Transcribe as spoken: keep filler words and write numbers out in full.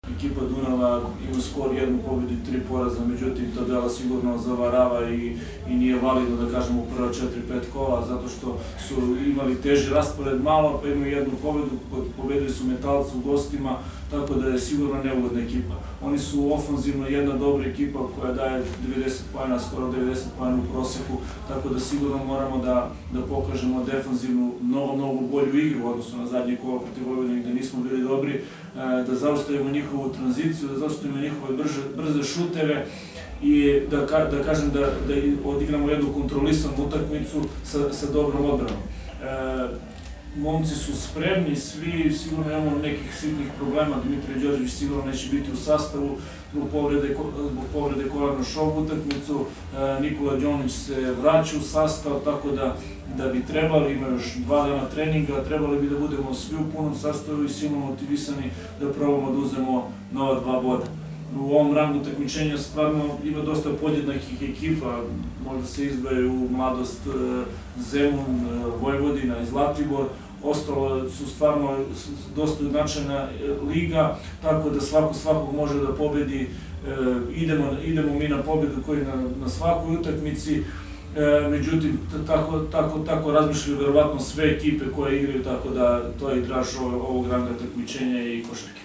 Ekipa Dunava ima skor jednu pobedu i tri poraza, međutim tabela sigurno zavarava i nije validno da kažemo u prva četiri pet kola, zato što su imali teži raspored malo, pa imaju jednu pobedu, pobedili su Metalca u gostima, tako da je sigurno neugodna ekipa. Oni su ofanzivno jedna dobra ekipa koja daje devedeset poena, skoro devedeset poena u proseku, tako da sigurno moramo da pokažemo defanzivnu, mnogo, mnogo bolju igru, odnosno na zadnje kola protiv Vojvodine gde nismo bili dobri, da zaustavimo njihovu tranziciju, da zaustavimo njihove brze šutere i da kažem da odigramo jednu kontrolisanu utakmicu sa dobrom odbranom. Momci su spremni, svi, sigurno imamo nekih sitnih problema, Dimitrije Đorđević sigurno neće biti u sastavu zbog povrede kolena šov utakmicu, Nikola Đonić se vraća u sastav, tako da bi trebali, ima još dva dana treninga, trebali bi da budemo svi u punom sastavu i svi motivisani da probamo da uzemo nova dva boda. U ovom rangu takmičenja stvarno ima dosta podjednakih ekipa, možda se izdvajaju Mladost, Zemun, Vojvodina i Zlatibor, ostalo su stvarno dosta značajna liga, tako da svako svakog može da pobedi, idemo mi na pobedu koji je na svakoj utakmici, međutim tako razmišljaju verovatno sve ekipe koje igraju, tako da to je i draž ovog ranga takmičenja i košarke.